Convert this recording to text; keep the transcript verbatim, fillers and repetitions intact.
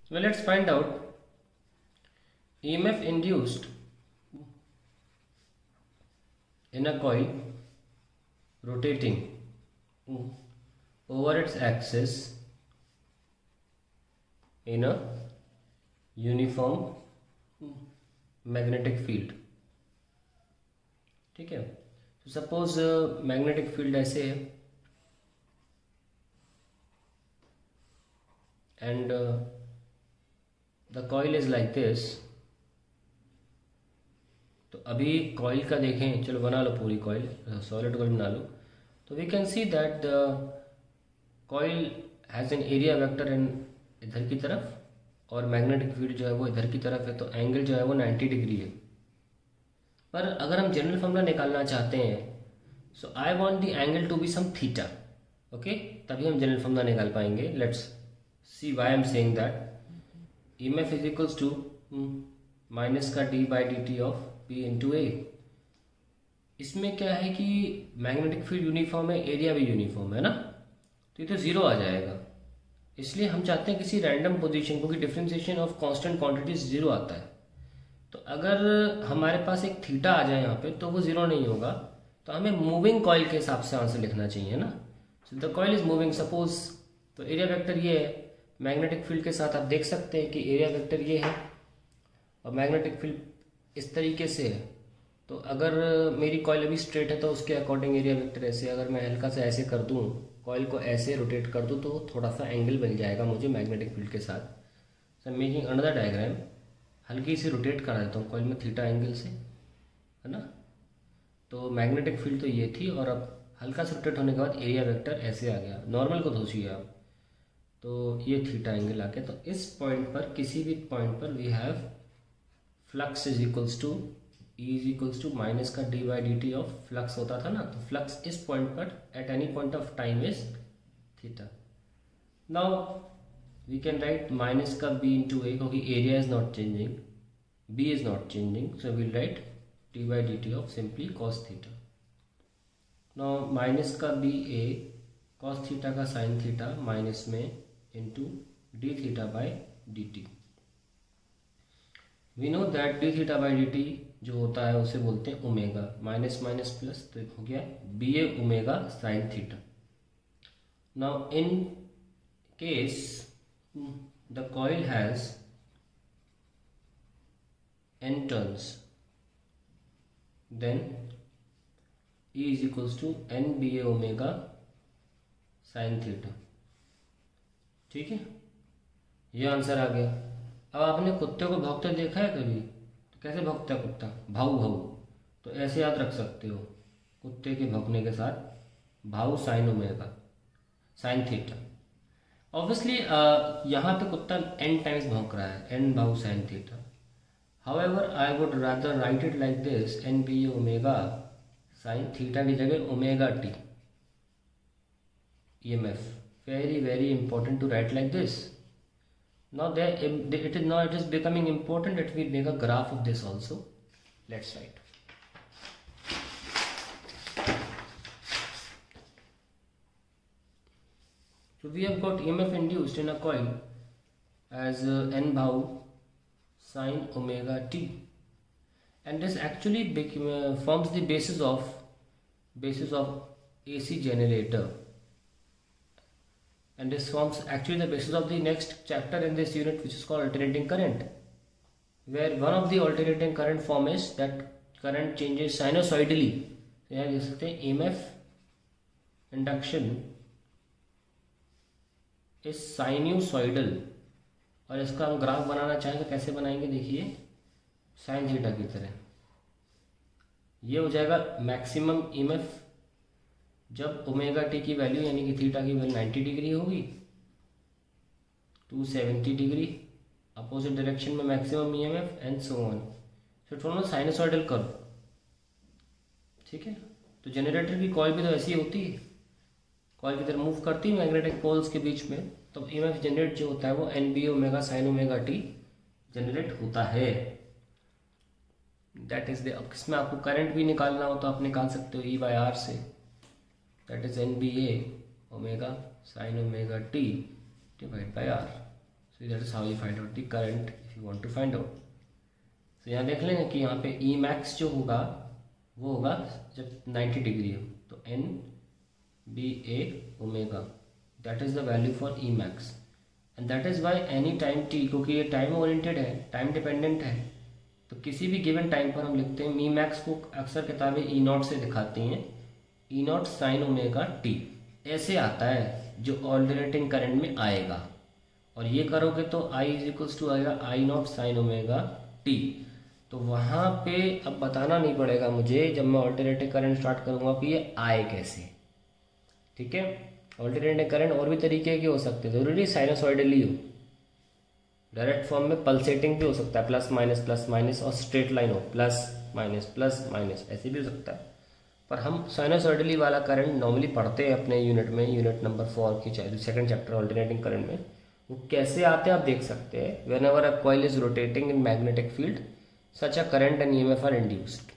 Well, let's find out E M F induced in a coil rotating over its axis in a uniform magnetic field. ठीक है, तो suppose magnetic field ऐसे है and the coil is like this. तो अभी coil का देखें, चलो बना लो पूरी कॉइल, सॉलिड कॉइल बना लो. तो we can see that the coil has an area vector in इधर की तरफ और मैग्नेटिक फील्ड जो है वो इधर की तरफ है. तो एंगल जो है वो नाइन्टी डिग्री है. पर अगर हम जनरल फॉर्मूला निकालना चाहते हैं, so I want the angle to be some theta. Okay, तभी हम जनरल फॉर्मूला निकाल पाएंगे. Let's see why I am saying that E M F is equals to minus का D by D T of P into A. इसमें क्या है कि magnetic field uniform है, एरिया भी यूनिफॉर्म है ना, तो ये तो जीरो आ जाएगा. इसलिए हम चाहते हैं किसी रैंडम पोजीशन को कि differentiation of constant quantities zero आता है. तो अगर हमारे पास एक थीटा आ जाए यहाँ पे तो वो जीरो नहीं होगा. तो हमें मूविंग कॉइल के हिसाब से आंसर लिखना चाहिए ना. So the coil is moving suppose, तो एरिया वेक्टर ये है. मैग्नेटिक फील्ड के साथ आप देख सकते हैं कि एरिया वेक्टर ये है और मैग्नेटिक फील्ड इस तरीके से है. तो अगर मेरी कॉइल अभी स्ट्रेट है तो उसके अकॉर्डिंग एरिया वेक्टर ऐसे. अगर मैं हल्का सा ऐसे कर दूँ, कॉइल को ऐसे रोटेट कर दूँ, तो थोड़ा सा एंगल बन जाएगा मुझे मैग्नेटिक फील्ड के साथ. सो मेकिंग अनदर डायग्राम, हल्की सी रोटेट करा देता हूँ कॉइल में थीटा एंगल से, है ना. तो मैग्नेटिक फील्ड तो ये थी और अब हल्का सा रोटेट होने के बाद एरिया वेक्टर ऐसे आ गया. नॉर्मल को सोचिए आप, तो ये थीटा एंगल आ गया. तो इस पॉइंट पर, किसी भी पॉइंट पर we have flux is equals to E is equals to minus का D by D T of flux होता था ना. तो फ्लक्स इस पॉइंट पर at any point of time is theta. Now we can write minus का b into a क्योंकि area is not changing, b is not changing, so we'll write d by dt of simply cos theta. now minus का b a cos theta का sin theta minus में into d theta by dt. we know that d theta by dt जो होता है उसे बोलते हैं omega. Minus minus plus, तो हो गया B A omega sine theta. Now in case the coil has n turns, then E is equals to n b a omega sin theta. ठीक है, ये आंसर आ गया. अब आपने कुत्ते को भौंकते देखा है कभी? तो कैसे भौंकता है कुत्ता? भाऊ भाऊ. तो ऐसे याद रख सकते हो, कुत्ते के भौंकने के साथ भाऊ sine omega sine theta. Obviously यहाँ पे कुत्ता n टाइम्स भौंक रहा है, n भाव sine theta. However I would rather write it like this, n B A omega sine theta की जगह omega T E M F. Very very important to write like this. Now there it is now it is becoming important that we make a graph of this also. Let's write. So we have got E M F induced in a coil as uh, n bhau sin omega t, and this actually became, uh, forms the basis of basis of A C generator, and this forms actually the basis of the next chapter in this unit, which is called alternating current, where one of the alternating current form is that current changes sinusoidally. यहाँ देख सकते हैं E M F induction इस साइन्यूसॉइडल. और इसका हम graph बनाना चाहें तो कैसे बनाएंगे? देखिए, साइन थीटा की तरह. ये हो जाएगा मैक्सिमम ईएमएफ जब ओमेगा टी की वैल्यू यानी कि थीटा की वैल्यू नाइन्टी डिग्री होगी, two seventy degree, opposite direction में maximum EMF and so on. So it forms sinusoidal curve. ठीक है, तो जनरेटर की कॉइल भी तो ऐसी होती है, कॉइल की तरह मूव करती है मैग्नेटिक पोल्स के बीच में. तो ईएमएफ जनरेट जो होता है वो N B omega sine omega T generate होता है. That is the. अब इसमें आपको करंट भी निकालना हो तो आप निकाल सकते हो ई बाई आर से. That is N B A omega sine omega T divide by R. So that is how you find out the current if you want to find out. तो यहाँ देख लेंगे कि यहाँ पे ई मैक्स जो होगा वो होगा जब नाइन्टी डिग्री हो, तो N B A omega, that is the value for E max and that is Y any time T, क्योंकि ये टाइम ओरिएंटेड है, टाइम डिपेंडेंट है, तो किसी भी गिवन टाइम पर हम लिखते हैं मी मैक्स को अक्सर किताबें ई नॉट से दिखाती हैं, E naught sine omega T ऐसे आता है जो ऑल्टरनेटिंग करंट में आएगा, और ये करोगे तो आई इज इक्वल्स टू आएगा I naught sine omega T. तो वहाँ पे अब बताना नहीं पड़ेगा मुझे जब मैं ऑल्टरनेटिंग करंट स्टार्ट करूँगा कि ये आए कैसे, ठीक है। ऑल्टरनेटिंग करंट और भी तरीके के हो सकते हैं, जरूरी साइनसॉइडली हो, डायरेक्ट फॉर्म में पल्सेटिंग भी हो सकता है, प्लस माइनस प्लस माइनस, और स्ट्रेट लाइन हो प्लस माइनस प्लस माइनस, ऐसे भी हो सकता है। पर हम साइनसॉइडली वाला करंट नॉर्मली पढ़ते हैं अपने यूनिट में, यूनिट नंबर फोर की चाहे सेकंड चैप्टर ऑल्टरनेटिंग करंट में, वो कैसे आते हैं आप देख सकते हैं। Whenever a coil is rotating in magnetic field such a current and EMF are induced.